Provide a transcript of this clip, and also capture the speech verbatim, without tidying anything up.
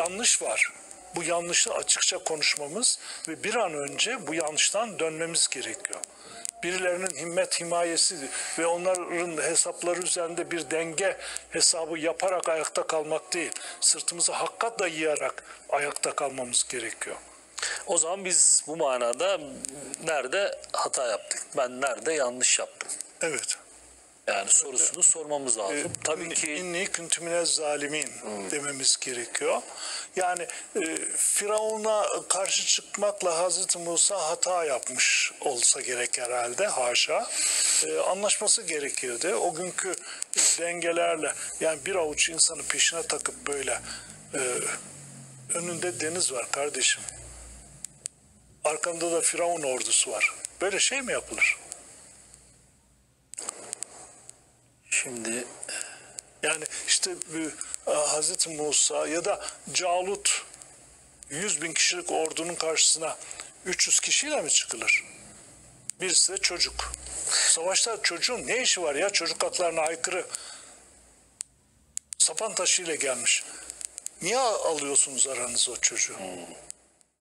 yanlış var. Bu yanlışı açıkça konuşmamız ve bir an önce bu yanlıştan dönmemiz gerekiyor. Birilerinin himmet himayesi ve onların hesapları üzerinde bir denge hesabı yaparak ayakta kalmak değil, sırtımızı hakka dayayarak ayakta kalmamız gerekiyor. O zaman biz bu manada nerede hata yaptık? Ben nerede yanlış yaptım? Evet. Yani sorusunu sormamız lazım. Ee, Tabii ki inni kuntu minez zalimin dememiz gerekiyor. Yani e, Firavun'a karşı çıkmakla Hazreti Musa hata yapmış olsa gerek herhalde, haşa. E, anlaşması gerekirdi. O günkü dengelerle, yani bir avuç insanı peşine takıp böyle e, önünde deniz var kardeşim, arkamda da Firavun ordusu var. Böyle şey mi yapılır? şimdi Yani işte e, Hazreti Musa ya da Calut yüz bin kişilik ordunun karşısına üç yüz kişiyle mi çıkılır? Birisi de çocuk. Savaşta çocuğun ne işi var ya? Çocuk haklarına aykırı. Sapan taşıyla gelmiş. Niye alıyorsunuz aranıza o çocuğu?